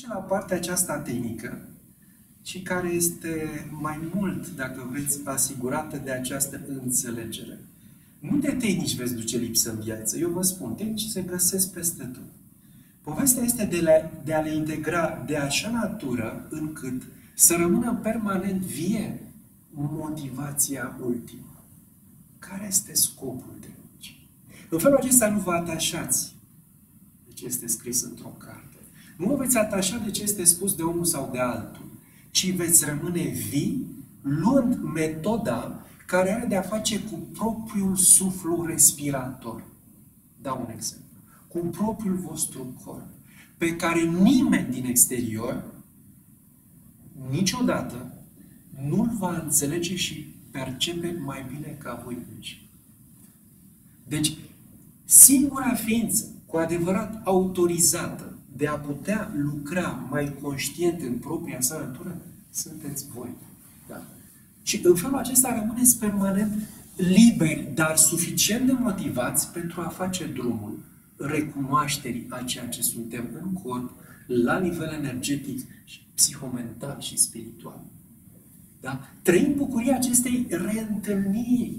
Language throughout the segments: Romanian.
duce la partea aceasta tehnică și care este mai mult, dacă vreți, asigurată de această înțelegere. Nu de tehnici veți duce lipsă în viață. Eu vă spun, tehnici se găsesc peste tot. Povestea este de a le integra de așa natură încât să rămână permanent vie motivația ultimă. Care este scopul tehnicii? În felul acesta nu vă atașați de ce este scris într-o carte. Nu vă veți atașa de ce este spus de unul sau de altul, ci veți rămâne vii, luând metoda care are de-a face cu propriul suflu respirator. Dau un exemplu. Cu propriul vostru corp, pe care nimeni din exterior niciodată nu-l va înțelege și percepe mai bine ca voi înși. Deci, singura ființă cu adevărat autorizată de a putea lucra mai conștient în propria sa natură, sunteți voi. Da? Și în felul acesta rămâneți permanent liberi, dar suficient de motivați pentru a face drumul recunoașterii a ceea ce suntem în corp, la nivel energetic, psihomental și spiritual. Da? Trăim bucuria acestei reîntâlniri,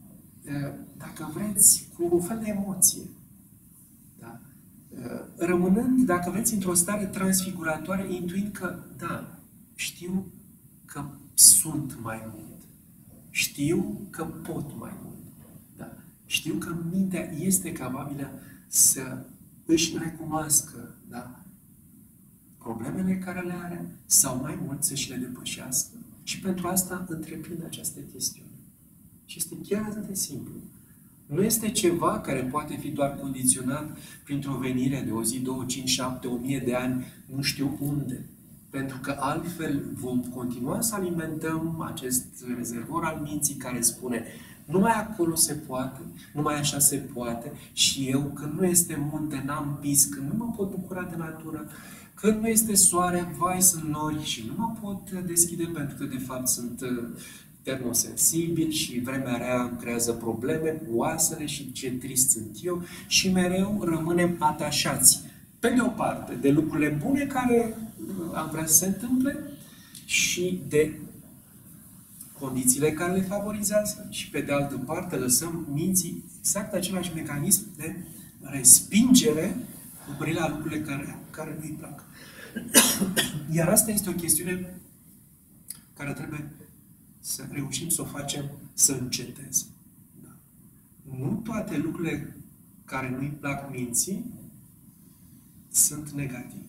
dacă vreți, cu un fel de emoție. Da? Rămânând, dacă vreți, într-o stare transfiguratoare, intuind că, da, știu că sunt mai mult. Știu că pot mai mult. Da? Știu că mintea este capabilă să își recunoască, da, problemele care le are sau mai mult să-și le depășească. Și pentru asta întreprinde această chestiune. Și este chiar atât de simplu. Nu este ceva care poate fi doar condiționat printr-o venire de o zi, 2, 5, 7, 1000 de ani, nu știu unde. Pentru că altfel vom continua să alimentăm acest rezervor al minții care spune numai acolo se poate, numai așa se poate și eu, când nu este munte, n-am pis, când nu mă pot bucura de natură, când nu este soare, vai, sunt nori și nu mă pot deschide pentru că, de fapt, sunt termosensibil și vremea rea îmi creează probleme cu oasele și ce trist sunt eu și mereu rămânem atașați, pe de o parte, de lucrurile bune care am vrea să se întâmple și de condițiile care le favorizează și, pe de altă parte, lăsăm minții exact același mecanism de respingere cu privire la lucrurile care nu-i plac. Iar asta este o chestiune care trebuie să reușim să o facem să înceteze. Da. Nu toate lucrurile care nu-i plac minții sunt negative.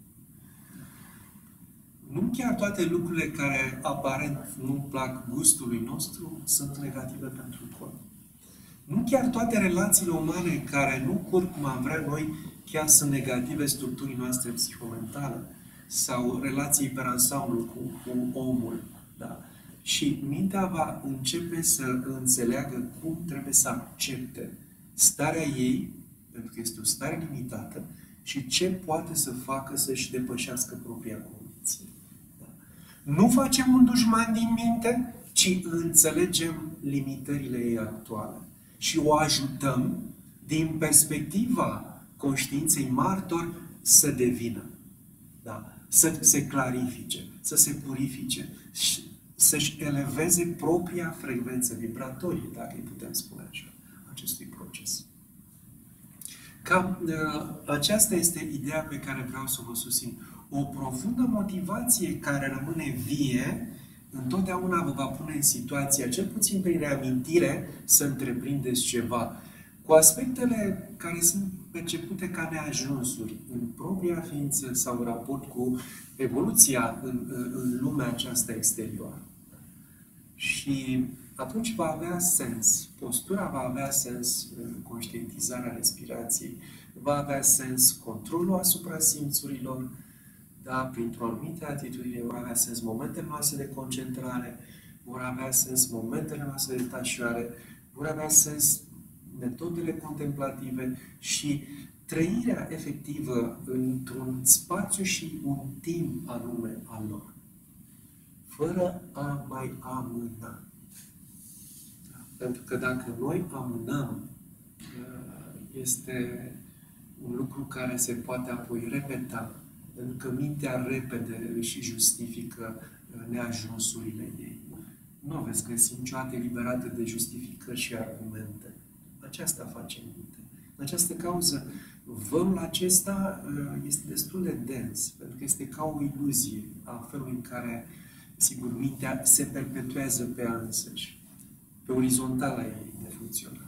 Nu chiar toate lucrurile care aparent nu plac gustului nostru sunt negative pentru corp. Nu chiar toate relațiile umane care nu curg cum am vrea noi chiar sunt negative structurii noastre psihomentale sau relații per ansamblu cu omul. Da? Și mintea va începe să înțeleagă cum trebuie să accepte starea ei, pentru că este o stare limitată, și ce poate să facă să-și depășească propria condiție. Da? Nu facem un dușman din minte, ci înțelegem limitările ei actuale și o ajutăm din perspectiva conștiinței martor să devină. Da? Să se clarifice, să se purifice, să-și eleveze propria frecvență vibratorie, dacă îi putem spune așa, acestui proces. Aceasta este ideea pe care vreau să vă susțin. O profundă motivație care rămâne vie, întotdeauna vă va pune în situația, cel puțin prin reamintire, să întreprindeți ceva. Cu aspectele care sunt percepute ca neajunsuri în propria ființă sau în raport cu evoluția în lumea aceasta exterioară. Și atunci va avea sens. Postura va avea sens, conștientizarea respirației, va avea sens controlul asupra simțurilor, da, printr-o anumită atitudine, vor avea sens momentele noastre de concentrare, vor avea sens momentele noastre de detașare, vor avea sens metodele contemplative și trăirea efectivă într-un spațiu și un timp anume al lor, fără a mai amâna. Pentru că dacă noi amânăm, este un lucru care se poate apoi repeta Pentru că mintea repede își justifică neajunsurile ei. Nu o veți găsi niciodată eliberată de justificări și argumente. Aceasta face minte. În această cauză, vălul acesta este destul de dens, pentru că este ca o iluzie a felului în care, sigur, mintea se perpetuează pe ea însăși, pe orizontala ei de funcționare.